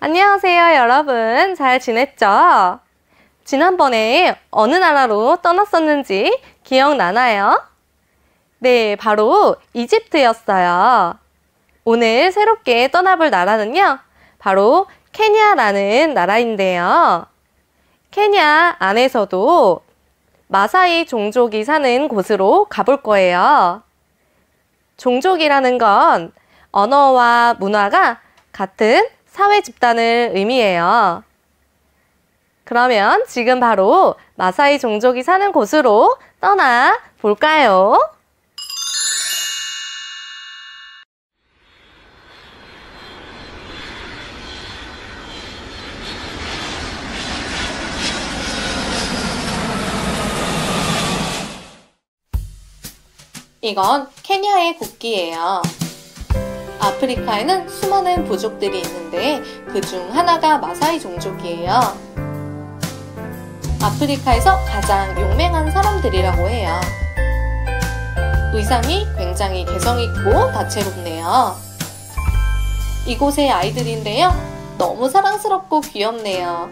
안녕하세요, 여러분. 잘 지냈죠? 지난번에 어느 나라로 떠났었는지 기억나나요? 네, 바로 이집트였어요. 오늘 새롭게 떠나볼 나라는요, 바로 케냐라는 나라인데요. 케냐 안에서도 마사이 종족이 사는 곳으로 가볼 거예요. 종족이라는 건 언어와 문화가 같은 사회 집단을 의미해요. 그러면 지금 바로 마사이 종족이 사는 곳으로 떠나 볼까요? 이건 케냐의 국기예요. 아프리카에는 수많은 부족들이 있는데 그중 하나가 마사이 종족이에요. 아프리카에서 가장 용맹한 사람들이라고 해요. 의상이 굉장히 개성있고 다채롭네요. 이곳의 아이들인데요, 너무 사랑스럽고 귀엽네요.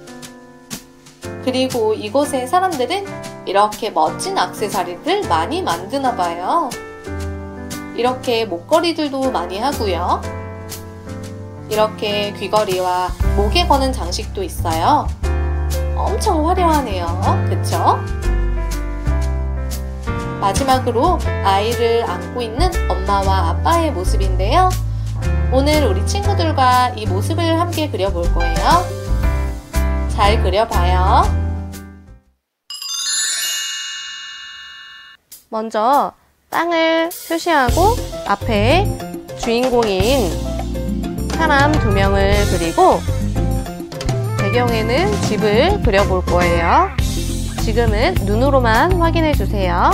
그리고 이곳의 사람들은 이렇게 멋진 액세서리들 많이 만드나 봐요. 이렇게 목걸이들도 많이 하고요. 이렇게 귀걸이와 목에 거는 장식도 있어요. 엄청 화려하네요. 그쵸? 마지막으로 아이를 안고 있는 엄마와 아빠의 모습인데요. 오늘 우리 친구들과 이 모습을 함께 그려볼 거예요. 잘 그려봐요. 먼저 땅을 표시하고 앞에 주인공인 사람 2명을 그리고 배경에는 집을 그려볼 거예요. 지금은 눈으로만 확인해 주세요.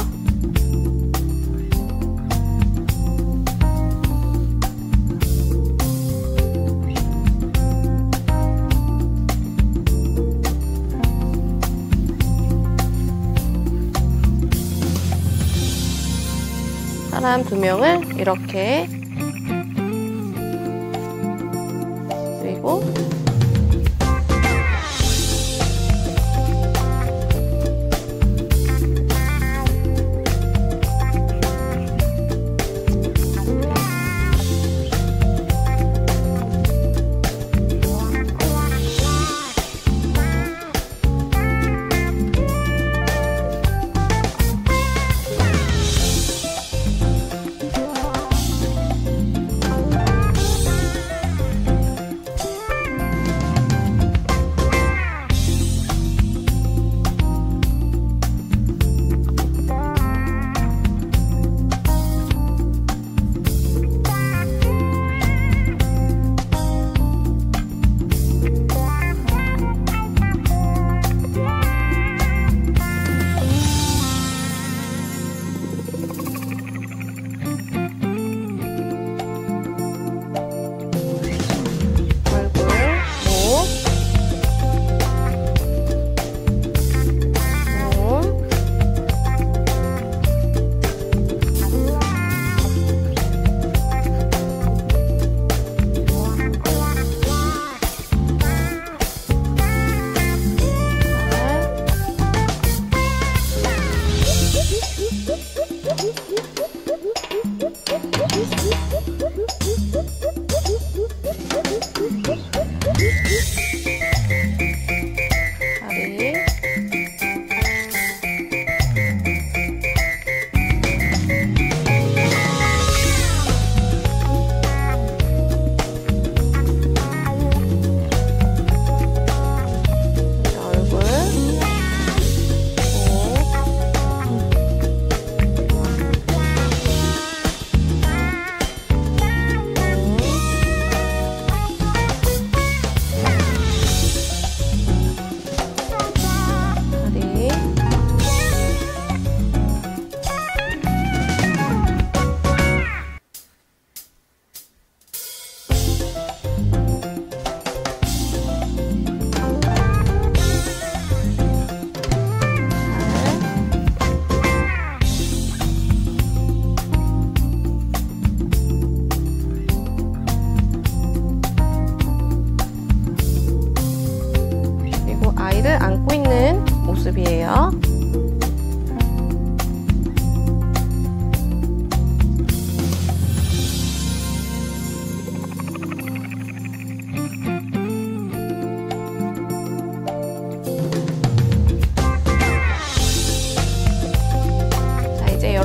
사람 2명을 이렇게 그리고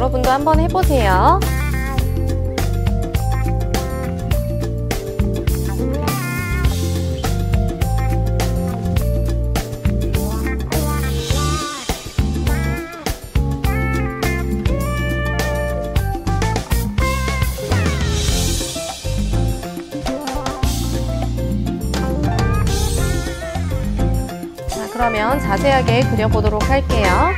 여러분도 한번 해보세요. 그러면 자세하게 그려보도록 할게요.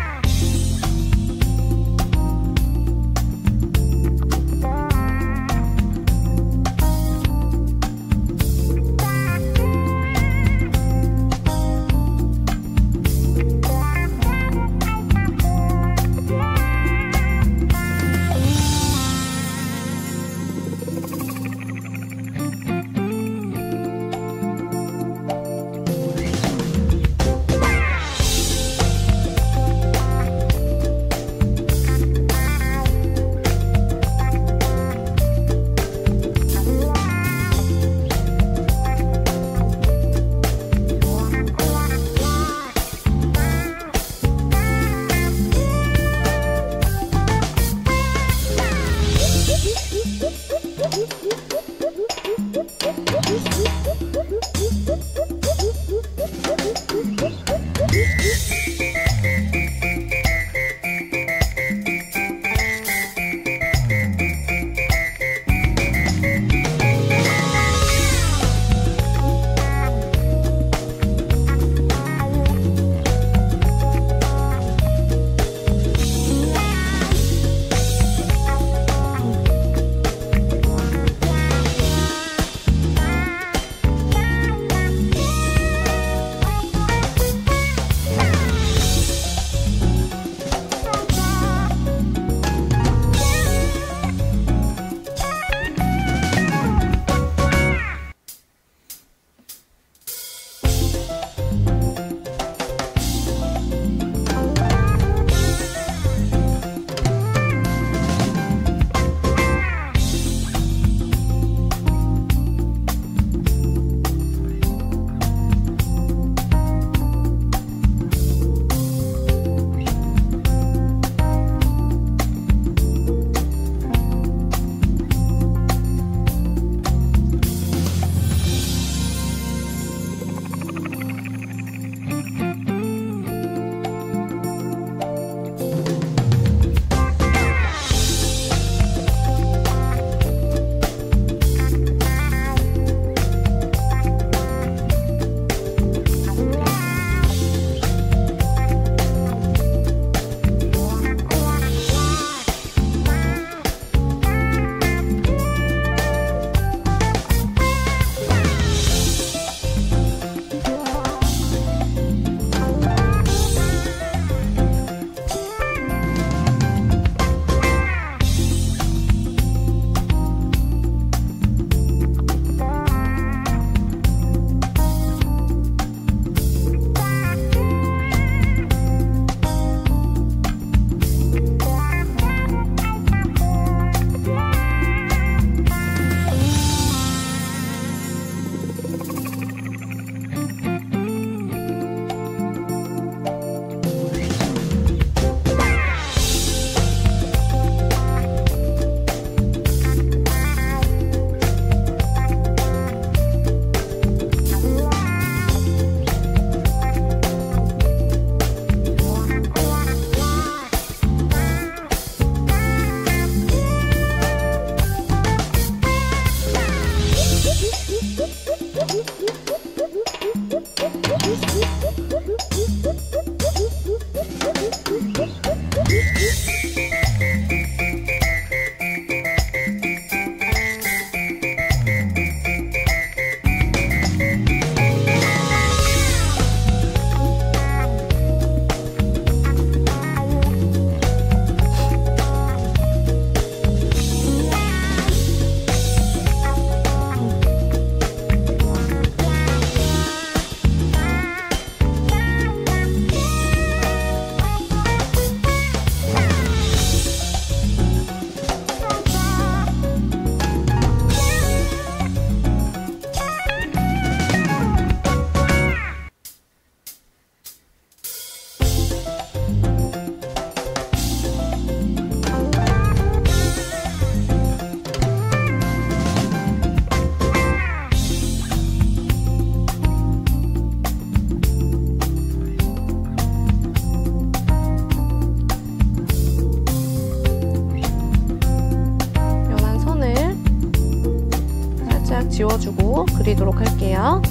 지워주고 그리도록 할게요.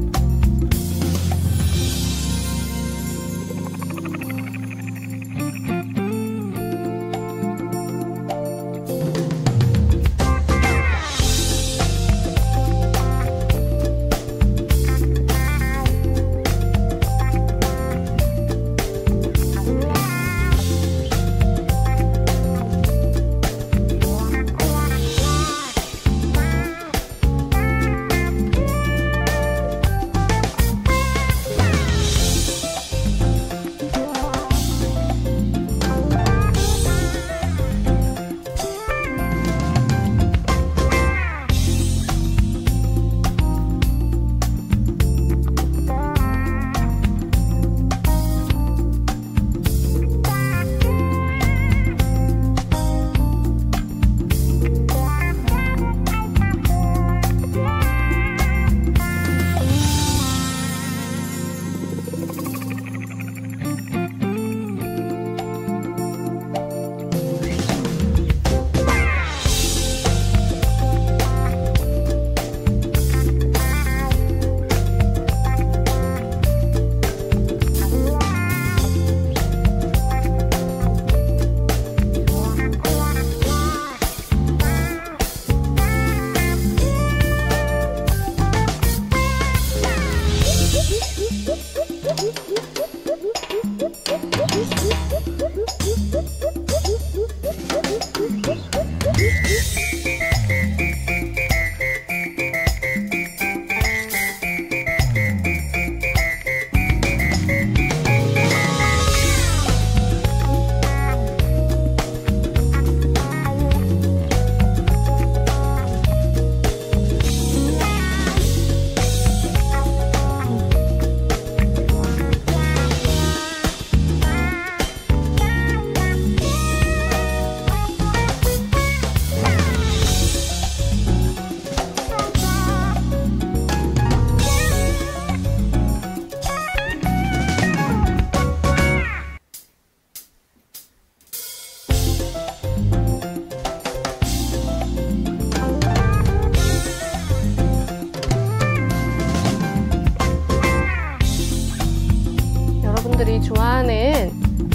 여러분들이 좋아하는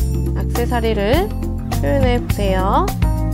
액세서리를 표현해 보세요.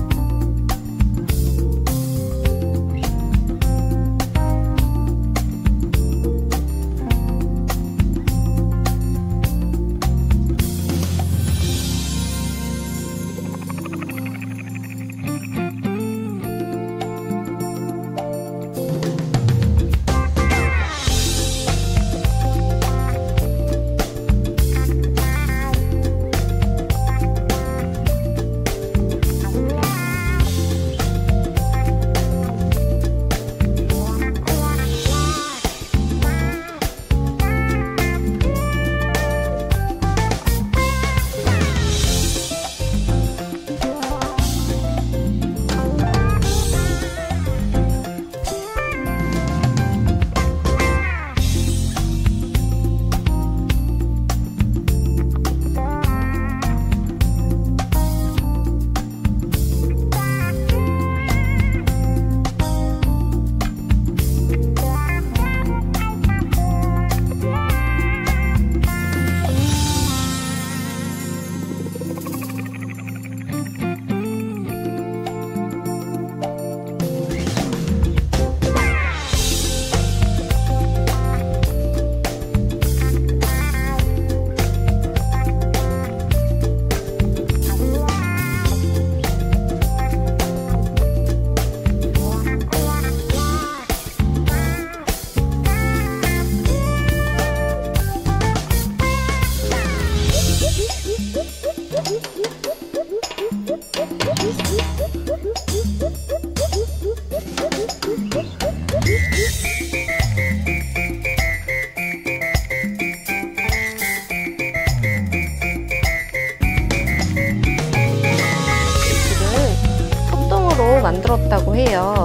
만들었다고 해요.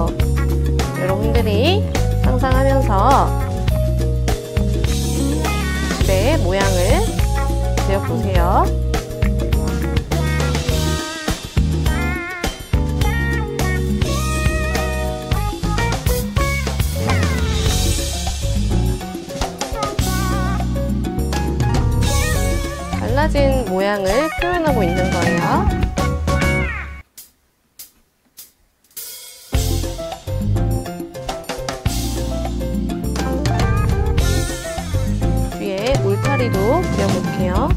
여러분들이 상상하면서 집에 모양을 그려보세요. 모양을 표현하고 있는 거예요. 뒤에 울타리도 그려볼게요.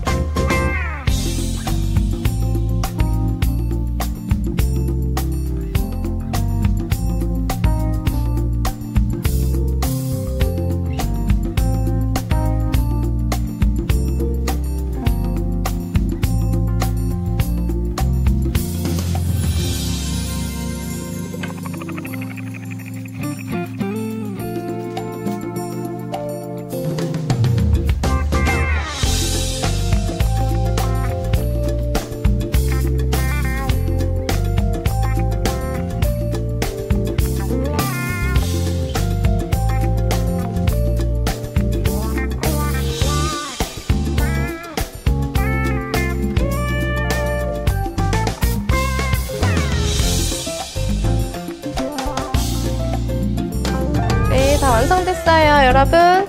다 완성됐어요, 여러분.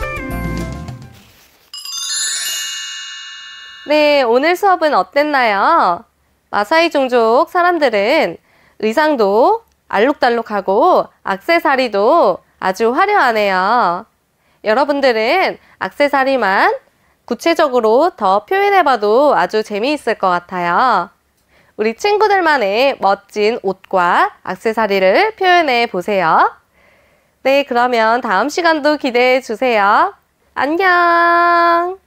네, 오늘 수업은 어땠나요? 마사이 종족 사람들은 의상도 알록달록하고 액세서리도 아주 화려하네요. 여러분들은 액세서리만 구체적으로 더 표현해봐도 아주 재미있을 것 같아요. 우리 친구들만의 멋진 옷과 액세서리를 표현해 보세요. 네, 그러면 다음 시간도 기대해 주세요. 안녕!